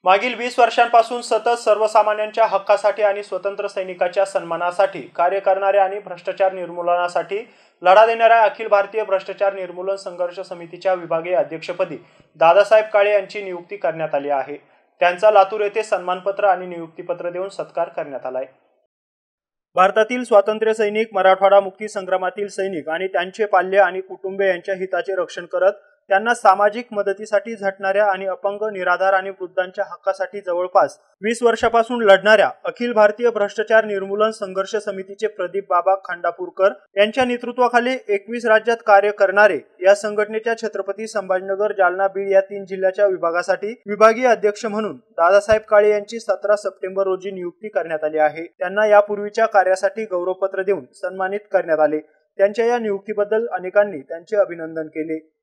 मागील 20 वर्षांपासून सतत सर्वसामान्यांच्या हक्कासाठी आणि स्वतंत्र सैनिकाच्या सन्मानासाठी कार्य करणाऱ्या आणि भ्रष्टाचार निर्मूलनासाठी लढा देणाऱ्या अखिल भारतीय भ्रष्टाचार निर्मूलन संघर्ष समितीच्या विभागीय अध्यक्षपदी दादासाहेब काळे यांची नियुक्ती करण्यात आली आहे। त्यांचा लातूर येथे सन्मानपत्र आणि नियुक्तीपत्र देऊन सत्कार करण्यात आला आहे। भारतातील स्वातंत्र्य सैनिक, मराठवाडा मुक्ती संग्रामातील सैनिक आणि त्यांचे पाल्य आणि कुटुंबे यांच्या हिताचे रक्षण करत त्यांना सामाजिक मदतीसाठी झटणाऱ्या आणि अपंग, निराधार आणि वृद्धांच्या हक्कासाठी जवळपास 20 वर्षापासून लढणाऱ्या अखिल भारतीय भ्रष्टाचार निर्मूलन संघर्ष समितीचे प्रदीप बाबा खांडापूरकर यांच्या नेतृत्वाखाली 21 राज्यात कार्य करणारे या संघटनेच्या छत्रपती संभाजीनगर, जालना, बीड या 3 जिल्ह्याच्या विभागासाठी विभागीय अध्यक्ष म्हणून दादासाहेब काळे यांची 17 सप्टेंबर रोजी नियुक्ती करण्यात आली आहे। त्यांना यापूर्वीच्या कार्यासाठी गौरवपत्र देऊन सन्मानित करण्यात आले। त्यांच्या या नियुक्तीबद्दल अनेकांनी त्यांचे अभिनंदन केले।